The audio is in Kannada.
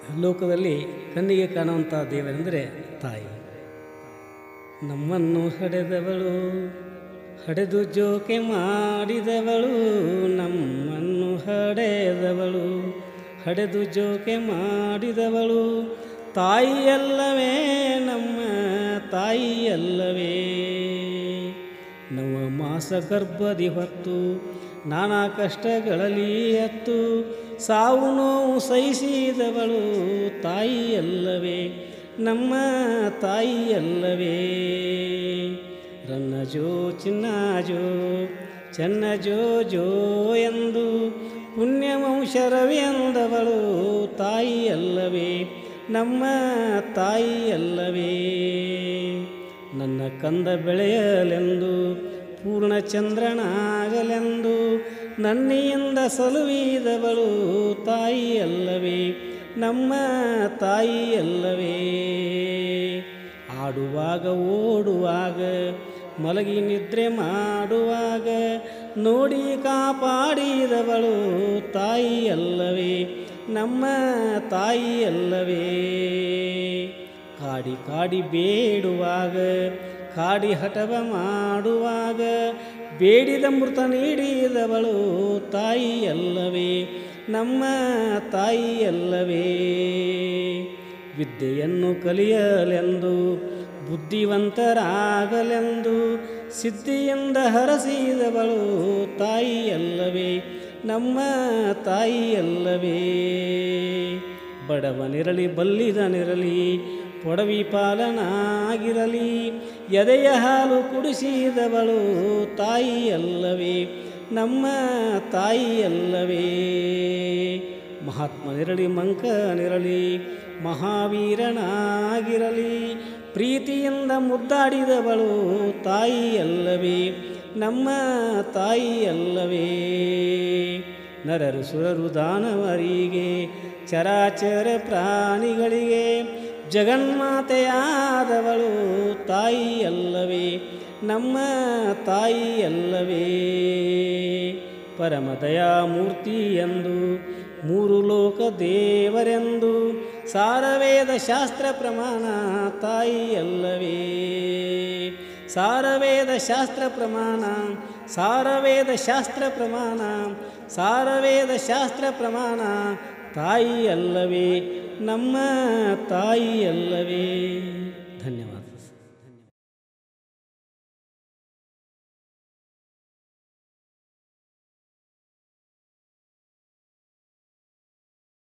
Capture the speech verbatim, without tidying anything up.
ಲೋಕದಲ್ಲಿ ಕಣ್ಣಿಗೆ ಕಾಣುವಂಥ ದೇವರೆಂದರೆ ತಾಯಿ. ನಮ್ಮನ್ನು ಹಡೆದವಳು, ಹಡೆದು ಜೋಕೆ ಮಾಡಿದವಳು, ನಮ್ಮನ್ನು ಹಡೆದವಳು, ಹಡೆದು ಜೋಕೆ ಮಾಡಿದವಳು ತಾಯಿಯಲ್ಲವೇ, ನಮ್ಮ ತಾಯಿಯಲ್ಲವೇ. ನವ ಮಾಸ ಗರ್ಭದಿ ಹೊತ್ತು ನಾನಾ ಕಷ್ಟಗಳಲ್ಲಿ ಹತ್ತು ಸಾವು ನೋವು ಸಹಿಸಿದವಳು ತಾಯಿಯಲ್ಲವೇ, ನಮ್ಮ ತಾಯಿಯಲ್ಲವೇ. ರನ್ನ ಜೋ ಚಿನ್ನ ಜೋ ಚೆನ್ನ ಜೋ ಜೋ ಎಂದು ಪುಣ್ಯವಂಶರವಿ ಎಂದವಳು ತಾಯಿಯಲ್ಲವೇ, ನಮ್ಮ ತಾಯಿಯಲ್ಲವೇ. ನನ್ನ ಕಂದ ಬೆಳೆಯಲೆಂದು ಪೂರ್ಣಚಂದ್ರನಾಗಲೆಂದು ನನ್ನಿಯಿಂದ ಸಲುವಿದವಳು ತಾಯಿಯಲ್ಲವೇ, ನಮ್ಮ ತಾಯಿಯಲ್ಲವೇ. ಆಡುವಾಗ ಓಡುವಾಗ ಮಲಗಿ ನಿದ್ರೆ ಮಾಡುವಾಗ ನೋಡಿ ಕಾಪಾಡಿದವಳು ತಾಯಿಯಲ್ಲವೇ, ನಮ್ಮ ತಾಯಿಯಲ್ಲವೇ. ಕಾಡಿ ಕಾಡಿ ಬೇಡುವಾಗ ಕಾಡಿ ಹಠವ ಮಾಡುವಾಗ ಬೇಡಿದ ಮೃತ ನೀಡಿದವಳು ತಾಯಿಯಲ್ಲವೇ, ನಮ್ಮ ತಾಯಿಯಲ್ಲವೇ. ವಿದ್ಯೆಯನ್ನು ಕಲಿಯಲೆಂದು ಬುದ್ಧಿವಂತರಾಗಲೆಂದು ಸಿದ್ಧಿಯಿಂದ ಹರಸಿದವಳು ತಾಯಿಯಲ್ಲವೇ, ನಮ್ಮ ತಾಯಿಯಲ್ಲವೇ. ಬಡವನಿರಲಿ ಬಲ್ಲಿದನಿರಲಿ ಪೊಡವಿ ಪಾಲನಾಗಿರಲಿ ಎದೆಯ ಹಾಲು ಕುಡಿಸಿದವಳು ತಾಯಿಯಲ್ಲವೇ, ನಮ್ಮ ತಾಯಿಯಲ್ಲವೇ. ಮಹಾತ್ಮನಿರಲಿ ಮಂಕನಿರಲಿ ಮಹಾವೀರನಾಗಿರಲಿ ಪ್ರೀತಿಯಿಂದ ಮುದ್ದಾಡಿದವಳು ತಾಯಿಯಲ್ಲವೇ, ನಮ್ಮ ತಾಯಿಯಲ್ಲವೇ. ನರರು ಸುರರು ದಾನವರಿಗೆ ಚರಾಚರ ಪ್ರಾಣಿಗಳಿಗೆ ಜಗನ್ಮಾತೆಯಾದವಳು ತಾಯಿಯಲ್ಲವೇ, ನಮ್ಮ ತಾಯಿಯಲ್ಲವೇ. ಪರಮದಯಾಮೂರ್ತಿ ಎಂದು ಮೂರು ಲೋಕ ದೇವರೆಂದು ಸಾರವೇದ ಶಾಸ್ತ್ರ ಪ್ರಮಾಣ ತಾಯಿಯಲ್ಲವೇ. ಸಾರವೇದ ಶಾಸ್ತ್ರ ಪ್ರಮಾಣ, ಸಾರವೇದ ಶಾಸ್ತ್ರ ಪ್ರಮಾಣ, ಸಾರವೇದ ಶಾಸ್ತ್ರ ಪ್ರಮಾಣ ತಾಯಿಯಲ್ಲವೇ, ನಮ್ಮ ತಾಯಿಯಲ್ಲವೇ. ಧನ್ಯವಾದ.